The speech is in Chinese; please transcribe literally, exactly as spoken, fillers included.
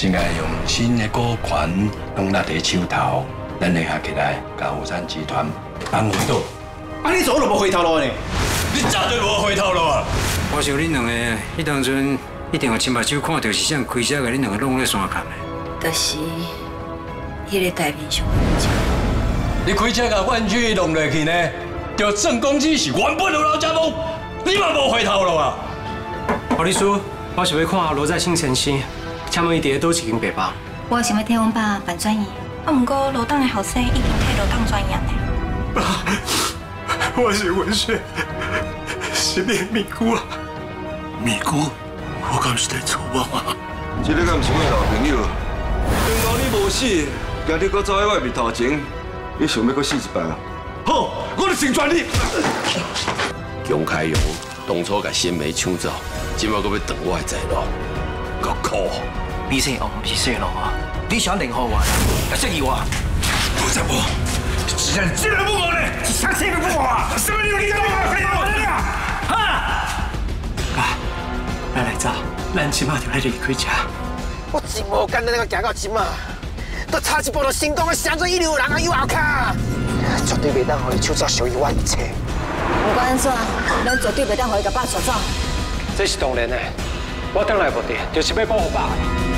真爱用新的股权放在伫手头，咱会合起来，甲富山集团帮回倒。 啊，你做都无回头路呢？ 你绝对无回头路啊！ 我想恁两个迄当阵一定有亲目睭看到是啥开车，甲恁两个弄咧山坎的。 就是迄个台面上的事情。 你开车甲万居弄落去呢，就正公司是原本的老家母，你嘛无回头路啊！ 黄律师，我想要看罗在兴先生，请问伊伫倒一间白房？ 我想要替阮爸办转移，啊，毋过罗党的后生已经替罗党转移呢。 爸，我是文雪，是你的咪姑啊！ 咪姑，我敢是在错梦啊！ 这个敢毋是我老朋友？刚刚你无死，今日搁走喺我面头前，你想要搁死一摆啊？ 好，我就成全你。 姜开勇当初甲新梅抢走，今麦搁要断我的财路，够苦！ 比赛哦，不是说路啊！你想领好我，要适宜我。 不在我，既然既然不我呢，相信不我啊！什么理由你干嘛非要我的呀？ 哈！爸，咱来走，咱即马就来离开这。 我真无简单，个行到即马，都差一步就成功，上做一流人啊，有后卡，绝对袂当互伊手走属于我一切。 不管安怎，咱绝对袂当互伊甲爸抓走。 这是当然的，我当来目的就是要保护爸。